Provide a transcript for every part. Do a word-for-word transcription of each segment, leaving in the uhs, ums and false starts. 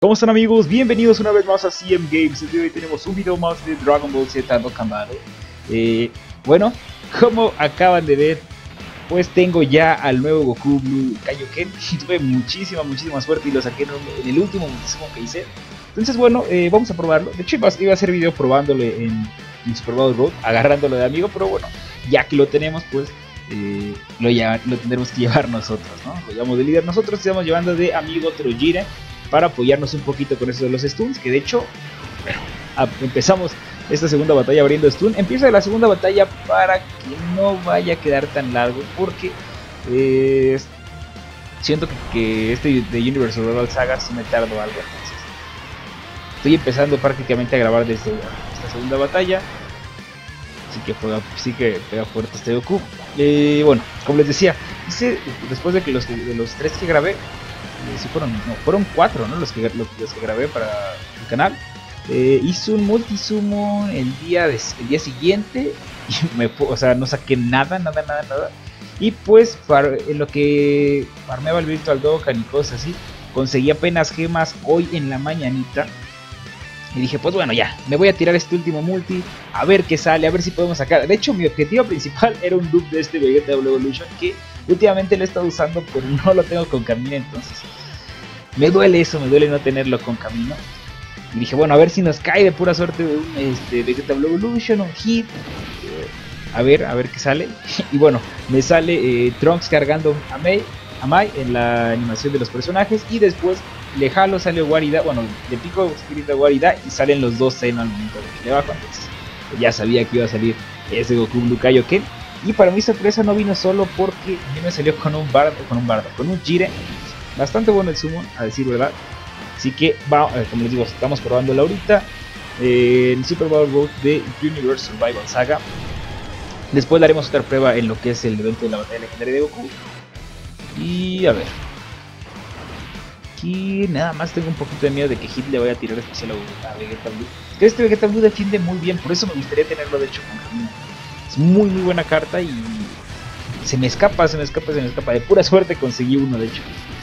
¿Cómo están, amigos? Bienvenidos una vez más a C M Games. El día de hoy tenemos un video más de Dragon Ball Z Dokkan Battle. eh, Bueno, como acaban de ver, pues tengo ya al nuevo Goku Blue Kaioken. Y tuve muchísima, muchísima suerte y lo saqué en, en el último muchísimo que hice. Entonces bueno, eh, vamos a probarlo. De hecho iba, iba a hacer video probándolo en, en Super Battle Road, agarrándolo de amigo. Pero bueno, ya que lo tenemos, pues eh, lo, ya, lo tendremos que llevar nosotros, ¿no? Lo llevamos de líder nosotros, estamos llevando de amigo Trojire, para apoyarnos un poquito con eso de los stuns, que de hecho, bueno, empezamos esta segunda batalla abriendo stun. Empieza la segunda batalla para que no vaya a quedar tan largo, porque eh, siento que, que este de Universe Survival Saga sí me tardo algo. Entonces estoy empezando prácticamente a grabar desde esta segunda batalla, así que pega, sí que pega fuerte este Goku. Eh, bueno, como les decía, hice, después de que los, de los tres que grabé, Sí fueron, no, fueron cuatro, ¿no? Los que, los, los que grabé para el canal. Eh, hice un multisummon el día, de, el día siguiente. Y me, o sea, no saqué nada, nada, nada, nada. Y pues, para, en lo que farmeaba el Virtual Dokkan y cosas así, conseguí apenas gemas hoy en la mañanita. Y dije, pues bueno, ya, me voy a tirar este último multi, a ver qué sale, a ver si podemos sacar. De hecho, mi objetivo principal era un dupe de este Vegeta Double Evolution, que últimamente lo he estado usando, pero no lo tengo con camino. Entonces me duele eso, me duele no tenerlo con camino. Y dije, bueno, a ver si nos cae de pura suerte un este, Vegeta Double Evolution, un hit. Eh, a ver, a ver qué sale. Y bueno, me sale eh, Trunks cargando a Mai, a Mai en la animación de los personajes. Y después le jalo, sale Warida, bueno, le pico Spirit a Warida y salen los dos Zeno al momento de que le bajo. Entonces ya sabía que iba a salir ese Goku Blue Kaioken. Y para mi sorpresa no vino solo, porque a mí me salió con un bardo, con un bardo, con un Jiren. Bastante bueno el summon, a decir verdad. Así que, va, eh, como les digo, estamos probándolo ahorita eh, en Super Battle Road de Universe Survival Saga. Después le haremos otra prueba en lo que es el evento de la batalla legendaria de Goku. Y a ver. Aquí nada más tengo un poquito de miedo de que Hit le vaya a tirar especial a, a Vegeta Blue. Es que este Vegeta Blue defiende muy bien, por eso me gustaría tenerlo de hecho con camino. Es muy muy buena carta y se me escapa, se me escapa, se me escapa. De pura suerte conseguí uno, de hecho.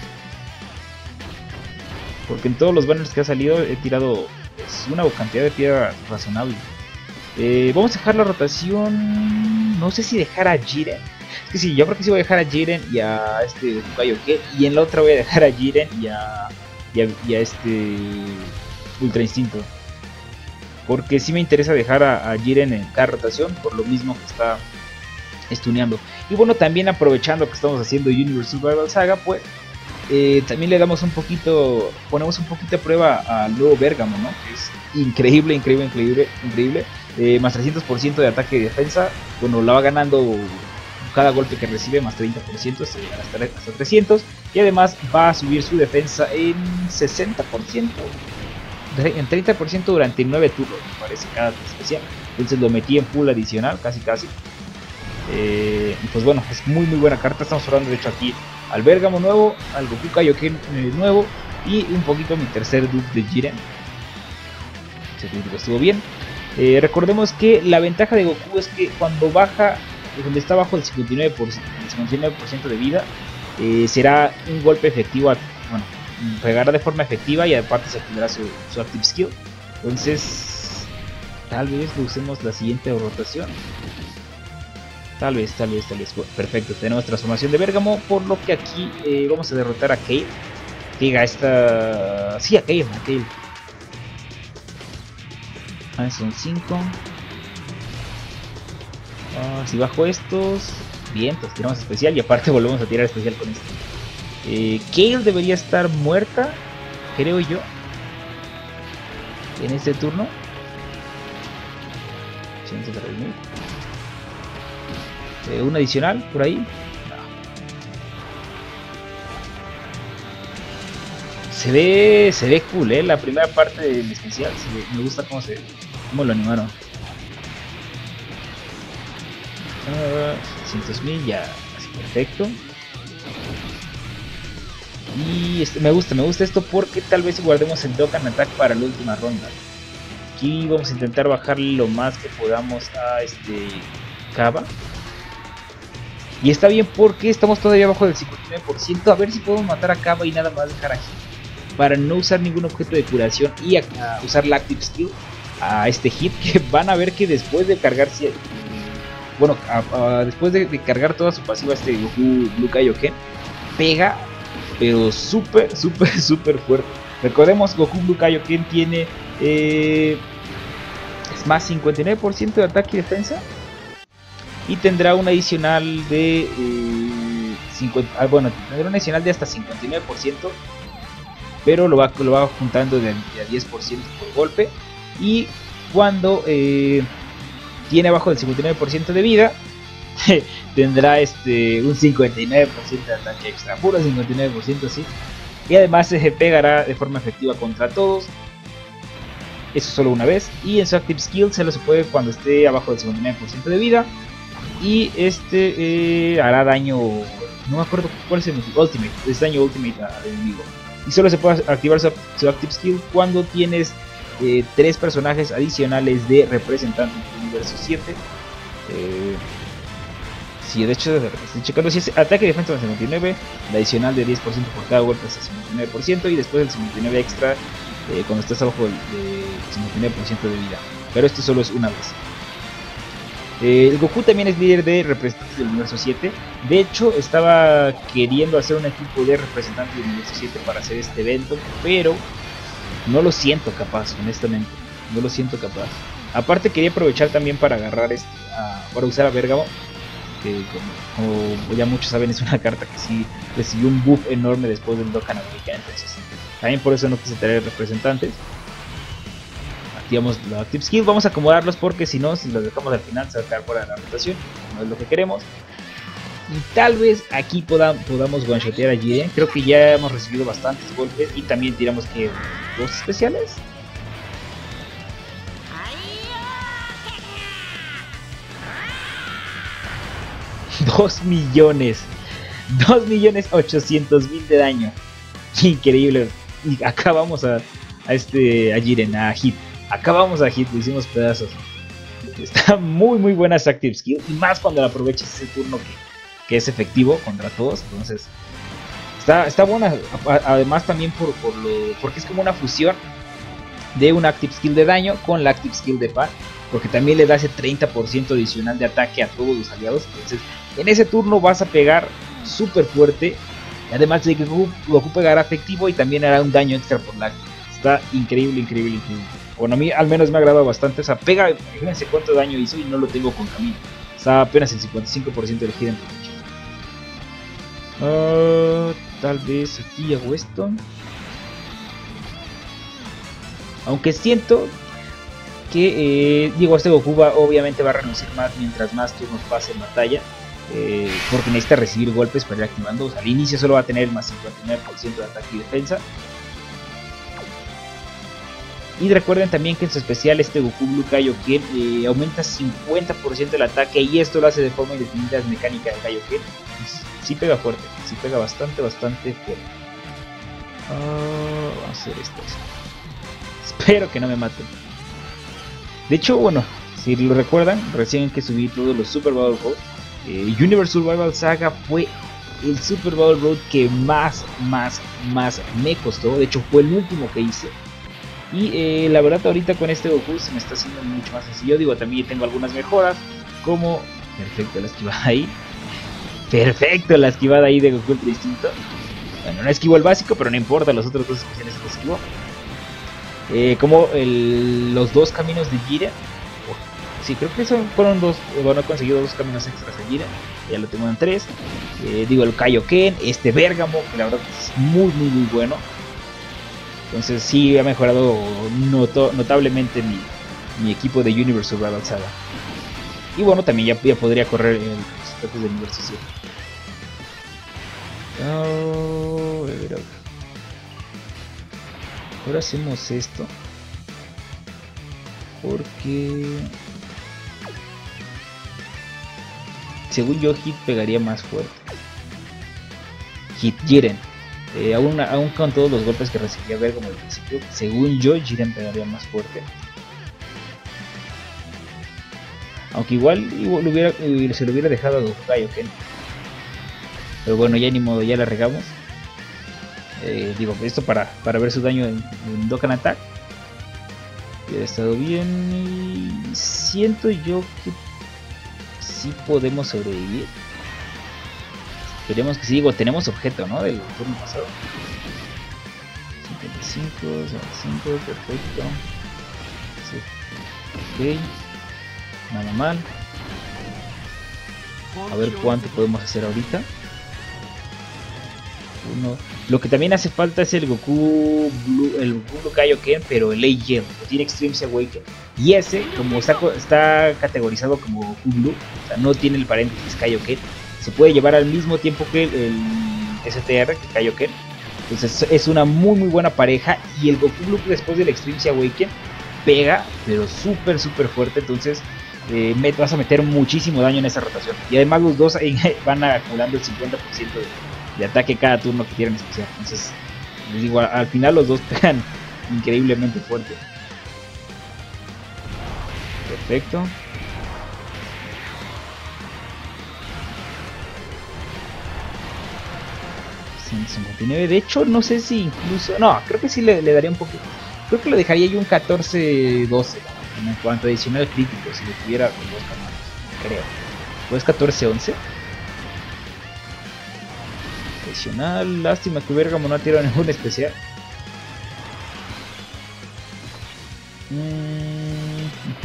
Porque en todos los banners que ha salido he tirado pues, una cantidad de piedra razonable. Eh, vamos a dejar la rotación. No sé si dejar a Jiren. Es que sí, yo creo que sí voy a dejar a Jiren y a este Kaioken. Y en la otra voy a dejar a Jiren y a, y a, y a este Ultra Instinto. Porque sí me interesa dejar a, a Jiren en cada rotación, por lo mismo que está stuneando. Y bueno, también aprovechando que estamos haciendo Universe Survival Saga, pues eh, también le damos un poquito, ponemos un poquito de prueba al nuevo Bergamo, ¿no? Que es increíble, increíble, increíble, increíble. Eh, más trescientos por ciento de ataque y defensa. Bueno, la va ganando cada golpe que recibe, más treinta por ciento hasta, hasta trescientos. Y además va a subir su defensa en sesenta por ciento. En treinta por ciento durante nueve turnos, me parece, cada especial. Entonces lo metí en full adicional, casi casi. Eh, y pues bueno, es muy muy buena carta. Estamos hablando de hecho aquí al Bergamo nuevo, al Goku Kaioken eh, nuevo y un poquito mi tercer dupe de Jiren. Estuvo bien. Eh, recordemos que la ventaja de Goku es que cuando baja, donde está abajo del cincuenta y nueve por ciento, el cincuenta y nueve por ciento de vida, eh, será un golpe efectivo. A, bueno, pegará de forma efectiva y aparte se activará su, su Active Skill. Entonces tal vez lo usemos la siguiente rotación. Tal vez, tal vez, tal vez. Perfecto, tenemos transformación de Bergamo, por lo que aquí eh, vamos a derrotar a Kale. Diga esta... Sí, a Kale, a Kale. Ah, son cinco. Ah, si bajo estos... Bien, pues tiramos especial y aparte volvemos a tirar especial con esto. Eh, Kale debería estar muerta, creo yo, en este turno. Eh, un adicional por ahí. No. Se ve, se ve cool, eh. La primera parte del especial, se ve, me gusta cómo se, cómo lo animaron. Uh, seiscientos mil ya, así perfecto. Y este, me gusta, me gusta esto porque tal vez guardemos el Dokkan Attack para la última ronda. Aquí vamos a intentar bajarle lo más que podamos a este Kaba. Y está bien porque estamos todavía abajo del cincuenta y nueve por ciento. A ver si podemos matar a Kaba y nada más dejar a Hit. para no usar ningún objeto de curación y a, a usar la Active Skill a este hit, que van a ver que después de cargar, bueno, a, a, después de, de cargar toda su pasiva, este Goku Blue Kaioken pega, pero súper, súper, súper fuerte. Recordemos, Goku Blue Kaioken tiene eh, es más cincuenta y nueve por ciento de ataque y defensa, y tendrá un adicional de eh, cincuenta, ah, bueno, tendrá un adicional de hasta cincuenta y nueve por ciento, pero lo va, lo va juntando de, de a diez por ciento por golpe. Y cuando eh, tiene abajo del cincuenta y nueve por ciento de vida, tendrá este un cincuenta y nueve por ciento de ataque extra, puro cincuenta y nueve por ciento, sí. Y además se pegará de forma efectiva contra todos, eso solo una vez. Y en su Active Skill se lo se puede cuando esté abajo del cincuenta y nueve por ciento de vida. Y este eh, hará daño, no me acuerdo cuál es el Ultimate, es daño Ultimate al enemigo. Y solo se puede activar su, su Active Skill cuando tienes eh, tres personajes adicionales de representantes del universo siete. Eh, sí, de hecho, estoy checando si es ataque y defensa de cincuenta y nueve, el adicional de diez por ciento por cada golpe hasta cincuenta y nueve por ciento, y después el cincuenta y nueve extra eh, cuando estás abajo del de cincuenta y nueve por ciento de vida. Pero esto solo es una vez. Eh, el Goku también es líder de representantes del universo siete. De hecho, estaba queriendo hacer un equipo de representantes del universo siete para hacer este evento, pero no lo siento capaz, honestamente. No lo siento capaz. Aparte quería aprovechar también para agarrar este, a, para usar a Bergamo, que como, como ya muchos saben es una carta que sí recibió un buff enorme después del Dokkan America. Entonces también por eso no quise traer representantes. Activamos la Active Skill, vamos a acomodarlos porque si no, si los dejamos al final se va a quedar fuera de la rotación, no es lo que queremos. Y tal vez aquí podamos, podamos one-shotear a Jiren. Creo que ya hemos recibido bastantes golpes y también tiramos que dos especiales. dos millones, dos millones ochocientos mil de daño. Increíble. Y acabamos a, a este a Jiren, a Hit. Acabamos a Hit, lo hicimos pedazos. Está muy muy buena esa Active Skill, y más cuando la aprovechas ese turno que, que es efectivo contra todos. Entonces está, está buena. Además también por, por lo, porque es como una fusión de una Active Skill de daño con la Active Skill de Pan, porque también le da ese treinta por ciento adicional de ataque a todos los aliados. Entonces en ese turno vas a pegar súper fuerte, y además de que Goku, Goku pegará efectivo y también hará un daño extra por la. Está increíble, increíble, increíble. Bueno, a mí al menos me ha agradado bastante. O sea, pega, fíjense cuánto daño hizo y no lo tengo con camino. Está apenas el cincuenta y cinco por ciento del Hidden Potential. Uh, tal vez aquí hago esto. Aunque siento que, eh, digo, este Goku va, obviamente va a renunciar más mientras más turnos pase en batalla. Eh, porque necesita recibir golpes para ir activando. O sea, al inicio solo va a tener más cincuenta y nueve por ciento de ataque y defensa. Y recuerden también que en su especial este Goku Blue Kaioken eh, aumenta cincuenta por ciento el ataque, y esto lo hace de forma indefinida, es mecánica de Kaioken. Sí pega fuerte, sí pega bastante, bastante fuerte. Uh, vamos a hacer esto. Espero que no me maten. De hecho, bueno, si lo recuerdan, recién que subí todos los Super Battle Road, eh, Universe Survival Saga fue el Super Battle Road que más, más, más me costó. De hecho fue el último que hice. Y eh, la verdad ahorita con este Goku se me está haciendo mucho más sencillo. Digo, también tengo algunas mejoras, como perfecto la esquivada ahí. Perfecto la esquivada ahí de Goku Ultra Instinto. Bueno, no esquivo el básico, pero no importa, los otros dos especiales los esquivo. Eh, como el, los dos caminos de Jiren. Oh, sí, creo que son, fueron dos. Bueno, he conseguido dos caminos extras de Jiren. Ya lo tengo en tres. Eh, digo, el Kaioken, este Bergamo, que la verdad es muy, muy, muy bueno. Entonces sí ha mejorado noto, notablemente mi, mi equipo de Universe Survival Saga. Y bueno, también ya, ya podría correr en los ataques del universo siete. Oh, a ver, a ver. Ahora hacemos esto. Porque según yo Hit pegaría más fuerte. Hit Jiren. Eh, aún, aún con todos los golpes que recibía Bergamo al principio, según yo, Jiren pegaría más fuerte. Aunque igual, igual lo hubiera, se lo hubiera dejado a Goku Kaioken. Pero bueno, ya ni modo, ya la regamos. Eh, digo, esto para, para ver su daño en, en Dokkan Attack. Ha estado bien y siento yo que sí podemos sobrevivir. Esperemos que sí, digo, tenemos objeto, ¿no? Del turno pasado. cincuenta y cinco, setenta y cinco, perfecto. Sí. Ok. Nada mal. A ver cuánto podemos hacer ahorita. Uno. Lo que también hace falta es el Goku Blue, el Goku Blue Kaioken, pero el Legend, que tiene Extreme Awaken. Y ese, como está, está categorizado como Goku Blue, o sea, no tiene el paréntesis Kaioken, se puede llevar al mismo tiempo que el, el S T R, que Kaioken. Entonces es una muy muy buena pareja. Y el Goku Blue después del Extreme Awaken pega, pero súper súper fuerte. Entonces eh, me, vas a meter muchísimo daño en esa rotación. Y además los dos van acumulando el cincuenta por ciento de, de ataque cada turno que tienen especial. Entonces les digo, al final los dos pegan increíblemente fuerte. Perfecto. ciento cincuenta y nueve. De hecho, no sé si incluso... No, creo que sí le, le daría un poquito. Creo que lo dejaría yo un catorce doce en cuanto a adicional crítico, si lo tuviera con dos canales. Creo. ¿O es catorce once? Adicional. Lástima que Bergamo no ha tirado ningún especial. Mm,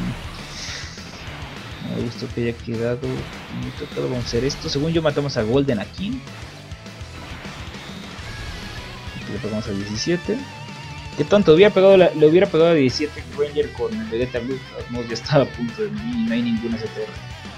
uh-huh. Me gustó que haya quedado muy tocado. Vamos a hacer esto. Según yo matamos a Golden aquí. Le pegamos a diecisiete. Qué tonto, hubiera pegado la, le hubiera pegado a diecisiete Ranger con el Vegeta Blue. No, ya estaba a punto de mí y no hay ninguna S T R.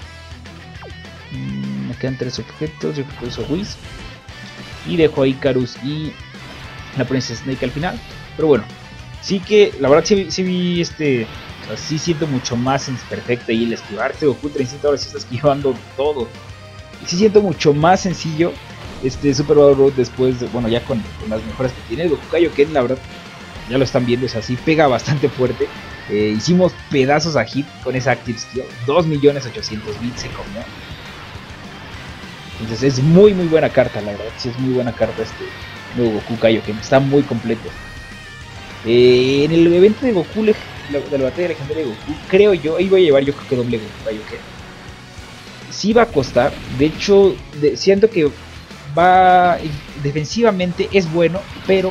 Mm, me quedan tres objetos. Yo creo que uso Whis. Y dejo a Icarus y la Princess Snake al final. Pero bueno, sí que la verdad sí, sí vi este. O sea, sí siento mucho más en perfecta y el esquivarte. Goku treinta ahora sí está esquivando todo. Y sí siento mucho más sencillo este Super Battle Road después de, bueno, ya con, con las mejoras que tiene. El Goku Kaioken, la verdad, ya lo están viendo, es así, pega bastante fuerte. Eh, hicimos pedazos a Hit con esa Active Skill. dos millones ochocientos mil se comió. Entonces es muy muy buena carta, la verdad. Sí es muy buena carta este nuevo Goku Kaioken. Está muy completo. Eh, en el evento de Goku, de la batalla legendaria de Goku, creo yo, ahí voy a llevar yo creo que doble Goku Kaioken. Sí va a costar. De hecho, de, siento que va defensivamente es bueno, pero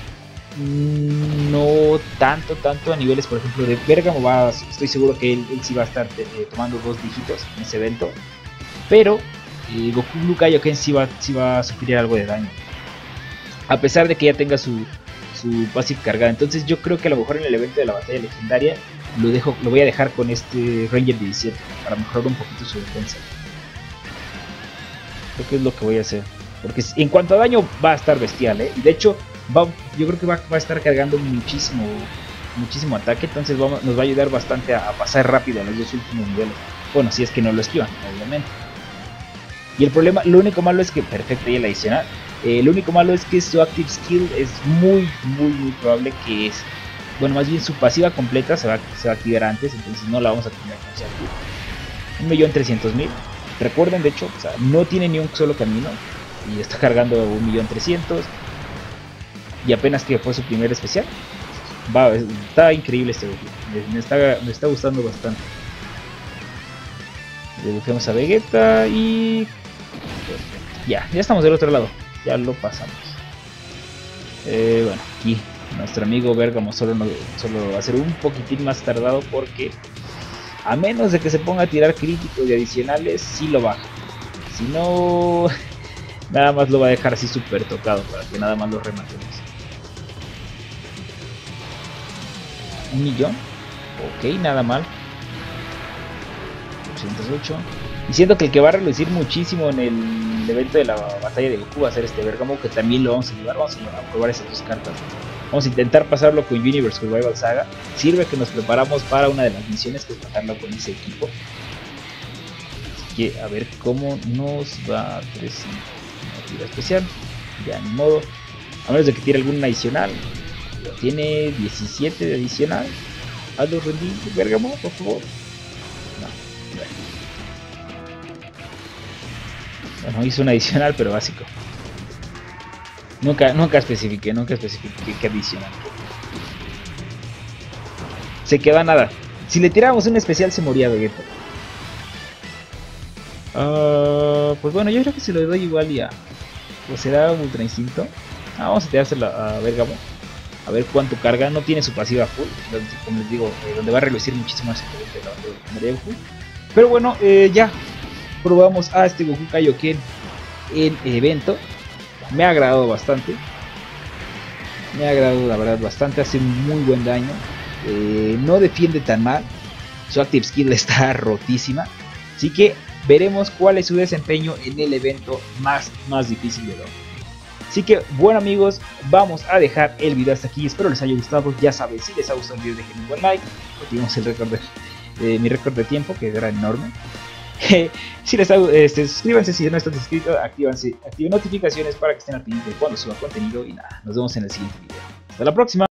no tanto tanto a niveles, por ejemplo, de Bergamo. Va, estoy seguro que él, él sí va a estar eh, tomando dos dígitos en ese evento, pero eh, Goku Blue Kaioken sí va, sí va a sufrir algo de daño, a pesar de que ya tenga su, su passive cargada. Entonces yo creo que a lo mejor en el evento de la batalla legendaria lo dejo, lo voy a dejar con este Ranger diecisiete para mejorar un poquito su defensa. Creo que es lo que voy a hacer. Porque en cuanto a daño va a estar bestial, ¿eh? Y de hecho, va, yo creo que va, va a estar cargando muchísimo muchísimo ataque. Entonces vamos, nos va a ayudar bastante a, a pasar rápido a los dos últimos niveles. Bueno, si es que no lo esquivan, obviamente. Y el problema, lo único malo es que, perfecto, y el adicional. Eh, lo único malo es que su Active Skill es muy, muy, muy probable que es... Bueno, más bien su pasiva completa se va, se va a activar antes, entonces no la vamos a tener que usar. un millón trescientos mil. Recuerden, de hecho, o sea, no tiene ni un solo camino. Y está cargando un millón trescientos mil. Y apenas que fue su primer especial. Va, está increíble este Goku. Me, me, está, me está gustando bastante. Le bufemos a Vegeta y... Ya, ya estamos del otro lado. Ya lo pasamos. Eh, bueno, aquí nuestro amigo Bergamo solo, no, solo va a ser un poquitín más tardado porque... A menos de que se ponga a tirar críticos y adicionales, sí lo baja. Si no... Nada más lo va a dejar así súper tocado para que nada más lo rematemos. Un millón. Ok, nada mal. ochocientos ocho. Y siento que el que va a relucir muchísimo en el evento de la batalla de Goku va a ser este Bergamo, que también lo vamos a llevar. Vamos a probar esas dos cartas. Vamos a intentar pasarlo con Universe Survival Saga. Sirve que nos preparamos para una de las misiones, que es pasarlo con ese equipo. Así que a ver cómo nos va. tres tira especial, ya ni modo, a menos de que tire algún adicional. Tiene diecisiete de adicional. Hazlo rendir, Bergamo, por favor. No, bueno. Bueno, hizo un adicional, pero básico. Nunca, nunca especifiqué, nunca especifiqué qué adicional. Se queda nada. Si le tiráramos un especial se moría Vegeta. Uh, pues bueno, yo creo que se lo doy igual y a... Pues será Ultra Instinto. Ah, vamos a tirárselo a Bergamo. A ver cuánto carga. No tiene su pasiva full. Donde, como les digo, eh, donde va a relucir muchísimo más el de Goku. Pero bueno, eh, ya probamos a este Goku Kaioken en evento. Me ha agradado bastante. Me ha agradado la verdad bastante. Hace muy buen daño. Eh, no defiende tan mal. Su Active Skill está rotísima. Así que veremos cuál es su desempeño en el evento más, más difícil de lograr. Así que bueno amigos, vamos a dejar el video hasta aquí. Espero les haya gustado. Ya saben, si les ha gustado el video dejen un buen like. Tuvimos el récord de, de mi récord de tiempo, que era enorme. Si les ha, este, suscríbanse si no están suscritos, actívense, activen notificaciones para que estén al pendiente de cuando suba contenido. Y nada, nos vemos en el siguiente video. Hasta la próxima.